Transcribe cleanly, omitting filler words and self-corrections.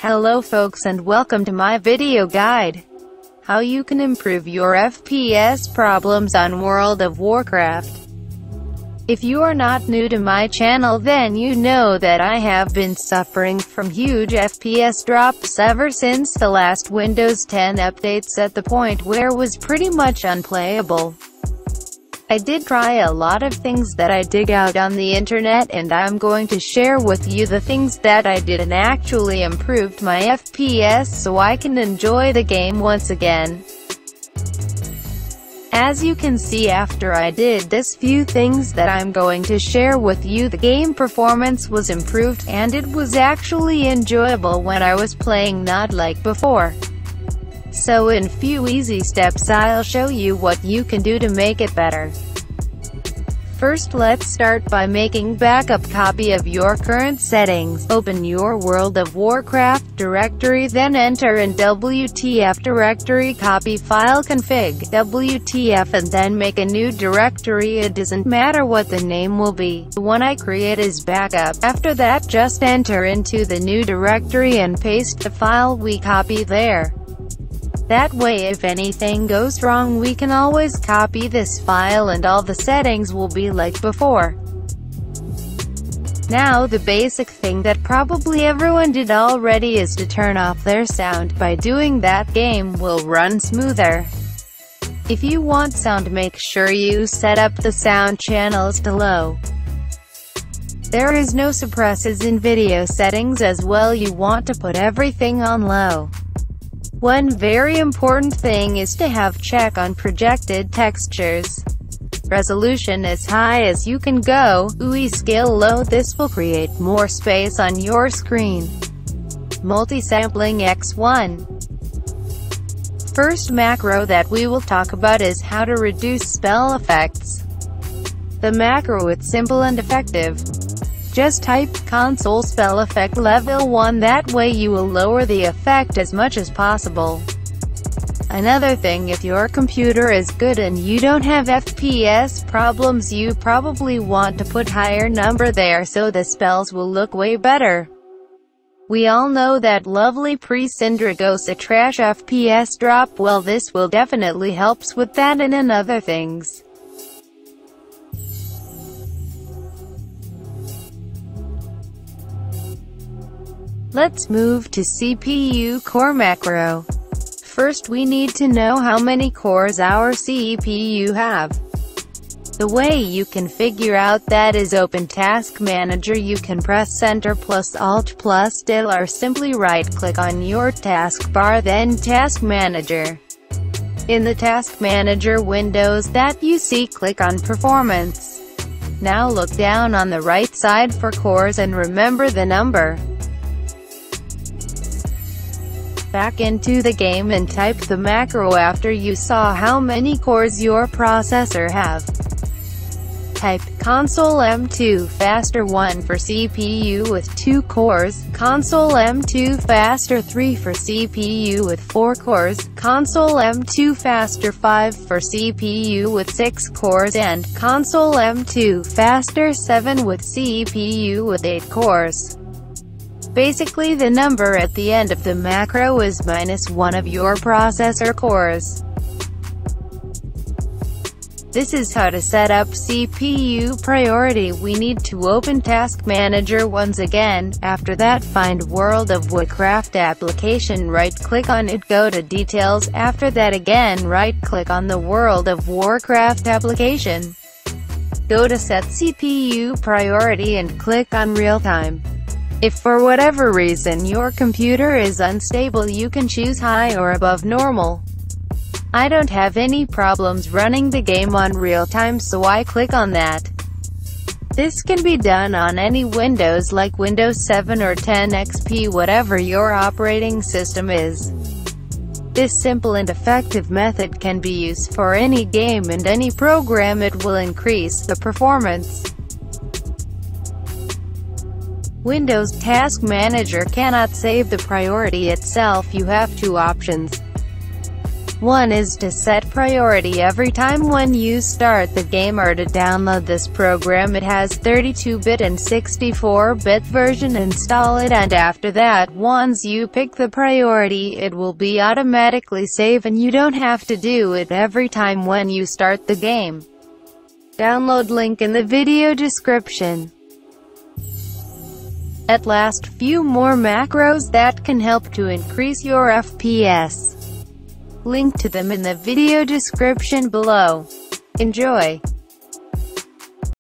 Hello folks, and welcome to my video guide. How you can improve your FPS problems on World of Warcraft. If you are not new to my channel, then you know that I have been suffering from huge FPS drops ever since the last Windows 10 updates, at the point where it was pretty much unplayable. I did try a lot of things that I dig out on the internet, and I'm going to share with you the things that I did and actually improved my FPS so I can enjoy the game once again. As you can see, after I did this few things that I'm going to share with you, the game performance was improved, and it was actually enjoyable when I was playing, not like before. So in few easy steps I'll show you what you can do to make it better. First, let's start by making backup copy of your current settings. Open your World of Warcraft directory, then enter in WTF directory, copy file config WTF, and then make a new directory. It doesn't matter what the name will be. The one I create is backup. After that, just enter into the new directory and paste the file we copy there. That way, if anything goes wrong, we can always copy this file and all the settings will be like before. Now, the basic thing that probably everyone did already is to turn off their sound. By doing that, game will run smoother. If you want sound, make sure you set up the sound channels to low. There is no suppresses in video settings as well. You want to put everything on low. One very important thing is to have check on projected textures. Resolution as high as you can go. UI scale low. This will create more space on your screen. Multi-sampling x1. First macro that we will talk about is how to reduce spell effects. The macro is simple and effective. Just type console spell effect level 1, that way you will lower the effect as much as possible. Another thing, if your computer is good and you don't have FPS problems, you probably want to put higher number there so the spells will look way better. We all know that lovely pre-Syndra goes a trash FPS drop. Well, this will definitely helps with that and in other things. Let's move to CPU core macro. First, we need to know how many cores our CPU have. The way you can figure out that is open Task Manager. You can press Enter plus Alt plus Del, or simply right-click on your taskbar, then Task Manager. In the Task Manager windows that you see, click on Performance. Now look down on the right side for cores and remember the number. Back into the game and type the macro after you saw how many cores your processor have. Type console M2 faster 1 for CPU with 2 cores, console M2 faster 3 for CPU with 4 cores, console M2 faster 5 for CPU with 6 cores, and console M2 faster 7 with CPU with 8 cores. Basically, the number at the end of the macro is -1 of your processor cores. This is how to set up CPU priority. We need to open Task Manager once again. After that, find World of Warcraft application, right-click on it, go to Details. After that, again right-click on the World of Warcraft application. Go to Set CPU Priority and click on Real Time. If for whatever reason your computer is unstable, you can choose high or above normal. I don't have any problems running the game on real time, so I click on that. This can be done on any Windows like Windows 7 or 10 XP, whatever your operating system is. This simple and effective method can be used for any game and any program. It will increase the performance. Windows Task Manager cannot save the priority itself. You have two options. One is to set priority every time when you start the game or to download this program. It has 32-bit and 64-bit version. Install it, and after that, once you pick the priority, it will be automatically saved and you don't have to do it every time when you start the game. Download link in the video description. At last, few more macros that can help to increase your FPS. Link to them in the video description below. Enjoy!